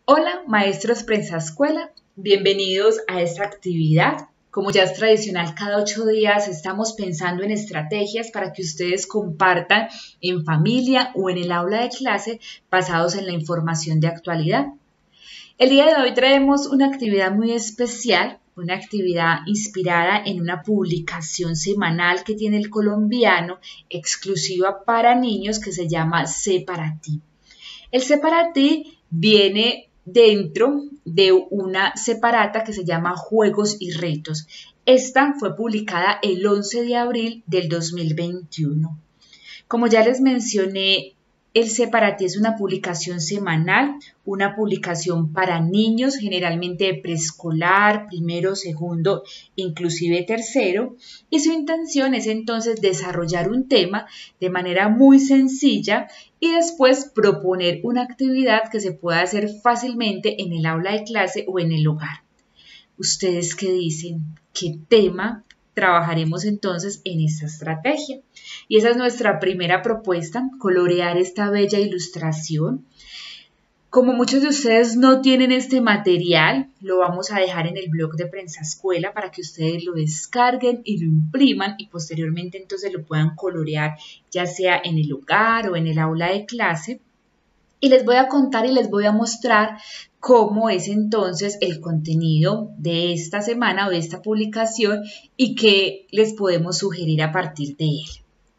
Hola, maestros Prensa Escuela, bienvenidos a esta actividad. Como ya es tradicional, cada 8 días estamos pensando en estrategias para que ustedes compartan en familia o en el aula de clase basados en la información de actualidad. El día de hoy traemos una actividad muy especial, una actividad inspirada en una publicación semanal que tiene El Colombiano, exclusiva para niños, que se llama Sé para ti. El Sé para ti viene dentro de una separata que se llama Juegos y Retos. Esta fue publicada el 11 de abril del 2021. Como ya les mencioné, el Sé para ti es una publicación semanal, una publicación para niños, generalmente de preescolar, primero, segundo, inclusive tercero, y su intención es entonces desarrollar un tema de manera muy sencilla y después proponer una actividad que se pueda hacer fácilmente en el aula de clase o en el hogar. ¿Ustedes qué dicen? ¿Qué tema trabajaremos entonces en esta estrategia? Y esa es nuestra primera propuesta, colorear esta bella ilustración. Como muchos de ustedes no tienen este material, lo vamos a dejar en el blog de Prensa Escuela para que ustedes lo descarguen y lo impriman y posteriormente entonces lo puedan colorear ya sea en el hogar o en el aula de clase. Y les voy a contar y les voy a mostrar cómo es entonces el contenido de esta semana o de esta publicación y qué les podemos sugerir a partir de él.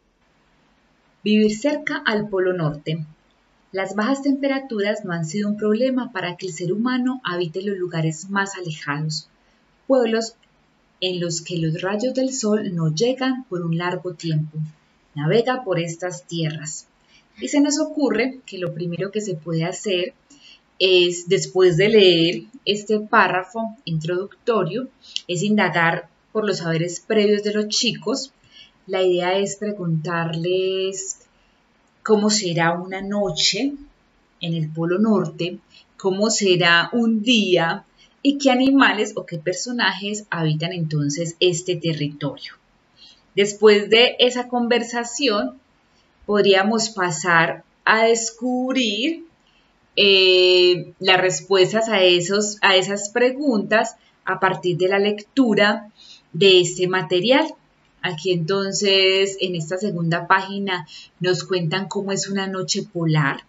Vivir cerca al Polo Norte. Las bajas temperaturas no han sido un problema para que el ser humano habite los lugares más alejados, pueblos en los que los rayos del sol no llegan por un largo tiempo. Navega por estas tierras. Y se nos ocurre que lo primero que se puede hacer es, después de leer este párrafo introductorio, es indagar por los saberes previos de los chicos. La idea es preguntarles cómo será una noche en el Polo Norte, cómo será un día y qué animales o qué personajes habitan entonces este territorio. Después de esa conversación, podríamos pasar a descubrir las respuestas a esas preguntas a partir de la lectura de este material. Aquí entonces en esta segunda página nos cuentan cómo es una noche polar.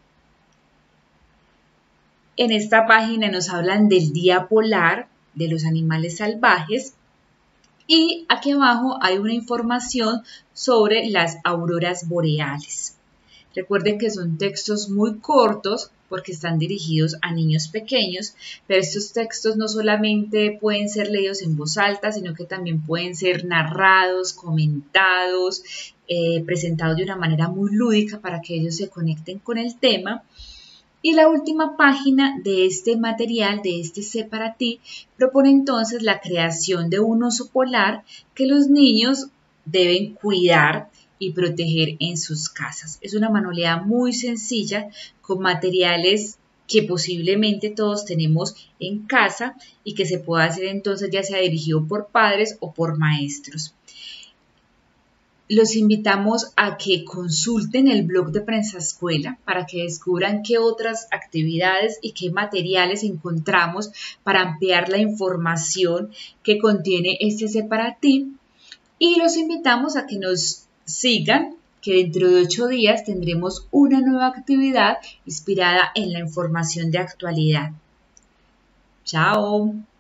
En esta página nos hablan del día polar, de los animales salvajes. Y aquí abajo hay una información sobre las auroras boreales. Recuerden que son textos muy cortos porque están dirigidos a niños pequeños, pero estos textos no solamente pueden ser leídos en voz alta, sino que también pueden ser narrados, comentados, presentados de una manera muy lúdica para que ellos se conecten con el tema. Y la última página de este material, de este Sé para ti, propone entonces la creación de un oso polar que los niños deben cuidar y proteger en sus casas. Es una manualidad muy sencilla con materiales que posiblemente todos tenemos en casa y que se puede hacer entonces ya sea dirigido por padres o por maestros. Los invitamos a que consulten el blog de Prensa Escuela para que descubran qué otras actividades y qué materiales encontramos para ampliar la información que contiene este Sé para ti. Y los invitamos a que nos sigan, que dentro de 8 días tendremos una nueva actividad inspirada en la información de actualidad. ¡Chao!